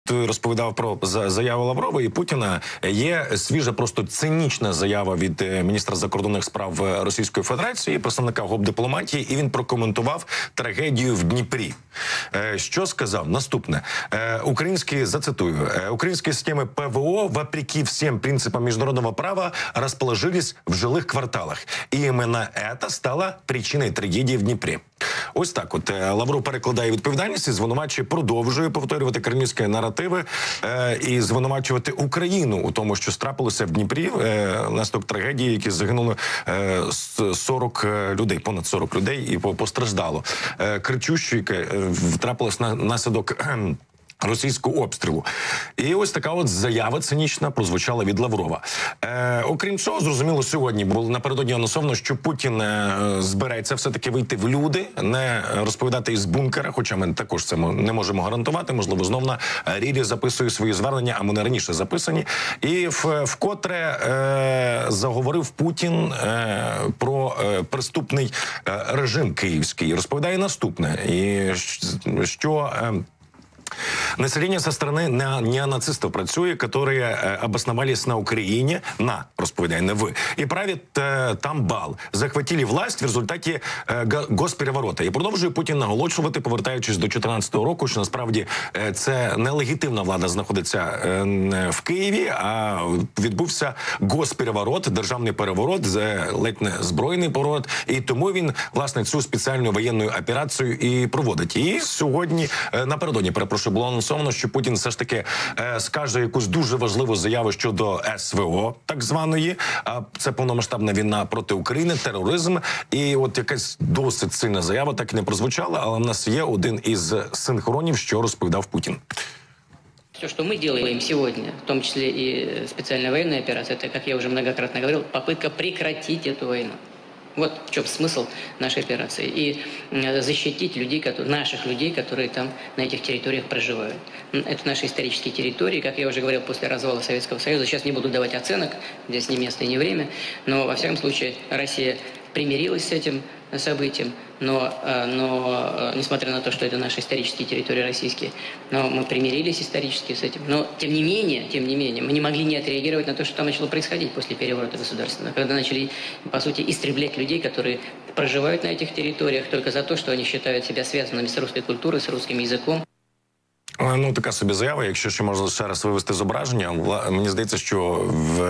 розповідав про заяву Лаврова і Путіна, є свіжа, просто цинічна заява від міністра закордонних справ Російської Федерації, представника гопдипломатії, і він прокоментував трагедію в Дніпрі. Що сказав? Наступне. Зацитую, украинские системы ПВО, вопреки всем принципам международного права, расположились в жилых кварталах. И именно это стало причиной трагедії в Дніпрі. Ось так от Лавров перекладає відповідальність і продовжує повторювати кремлівські наративи і звинувачувати Україну у тому, що трапилося в Дніпрі внаслідок трагедії, які загинули 40 людей, понад 40 людей і постраждало. Кричуще, яке трапилось наслідок російського обстрілу. І ось така от заява цинічна прозвучала від Лаврова. Окрім цього, зрозуміло, сьогодні було напередодні анонсовано, що Путін збереться все-таки вийти в люди, не розповідати із бункера, хоча ми також це не можемо гарантувати, можливо, знов на Рірі записує свої звернення, а вони раніше записані. І вкотре заговорив Путін про преступний режим київський. Розповідає наступне, і що население со стороны неонацистов працює, которые обосновались на Украине, и правит там бал. Захватили власть в результаті госпереворота. І продовжує Путін наголошувати, повертаючись до 2014 року, що насправді це нелегітимна влада знаходиться в Києві, а відбувся госпереворот, державний переворот, ледь не збройний переворот, і тому він, власне, цю спеціальну воєнну операцію і проводить. І сьогодні, напередодні, було анонсовано, що Путін все ж таки скаже якусь дуже важливу заяву щодо СВО, так званої. Це повномасштабна війна проти України, тероризм. І от якась досить сильна заява так і не прозвучала, але в нас є один із синхронів, що розповідав Путін. Все, что мы делаем сегодня, в том числе и специальная военная операция, это, как я уже многократно говорил, попытка прекратить эту войну. Вот в чем смысл нашей операции. И защитить людей, наших людей, которые там на этих территориях проживают. Это наши исторические территории, как я уже говорил, после развала Советского Союза. Сейчас не буду давать оценок, здесь не место и не время, но во всяком случае Россия примирилась с этим событием, но несмотря на то, что это наши исторические территории российские, но мы примирились исторически с этим. Но тем не менее, мы не могли не отреагировать на то, что там начало происходить после переворота государственного, когда начали, по сути, истреблять людей, которые проживают на этих территориях только за то, что они считают себя связанными с русской культурой, с русским языком. Ну, така собі заява, якщо ще можна ще раз вивести зображення. Мені здається, що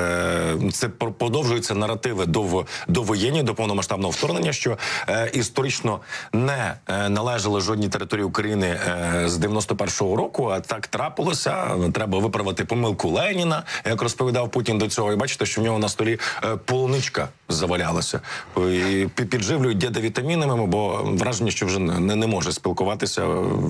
це продовжуються наративи довоєнні, до повномасштабного вторгнення, що історично не належали жодній території України з 91-го року, а так трапилося. Треба виправити помилку Леніна, як розповідав Путін до цього. І бачите, що в нього на столі полуничка завалялася. І підживлюють діда вітамінами, бо враження, що вже не може спілкуватися,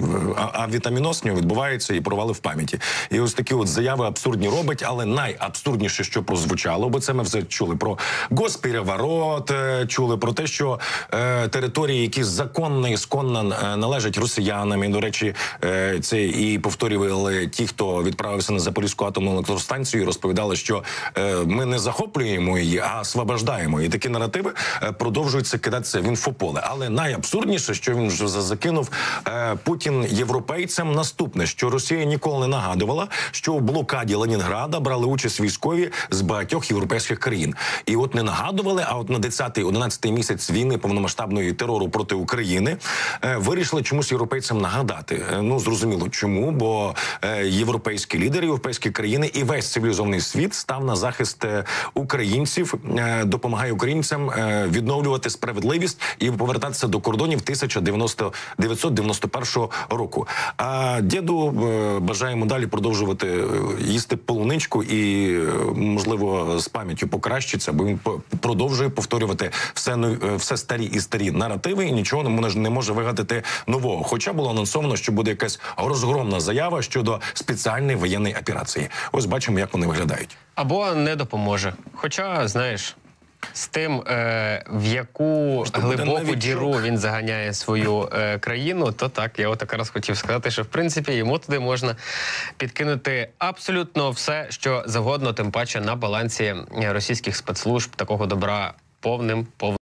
а вітаміноз відбувається і провали в пам'яті. І ось такі от заяви абсурдні робить, але найабсурдніше, що прозвучало, бо це ми вже чули про госпереворот, чули про те, що території, які законно і сконно належать росіянам, і, до речі, це і повторювали ті, хто відправився на Запорізьку атомну електростанцію, і розповідали, що ми не захоплюємо її, а освобождаємо. І такі наративи продовжуються кидатися в інфополе. Але найабсурдніше, що він вже закинув Путін європейцям, наступне, що Росія ніколи не нагадувала, що в блокаді Ленінграда брали участь військові з багатьох європейських країн. І от не нагадували, а от на 10-11 місяць війни повномасштабної терору проти України вирішили чомусь європейцям нагадати. Ну, зрозуміло чому, бо європейські лідери, європейські країни і весь цивілізований світ став на захист українців, допомагає українцям відновлювати справедливість і повертатися до кордонів 1991 року. А діду бажаємо далі продовжувати їсти полуничку і, можливо, з пам'яттю покращиться, бо він продовжує повторювати все старі і старі наративи і нічого не може вигадати нового. Хоча було анонсовано, що буде якась розгромна заява щодо спеціальної воєнної операції. Ось бачимо, як вони виглядають. Або не допоможе. Хоча, знаєш, з тим, в яку глибоку діру він заганяє свою країну, то так, я от якраз хотів сказати, що в принципі йому туди можна підкинути абсолютно все, що завгодно, тим паче на балансі російських спецслужб такого добра повним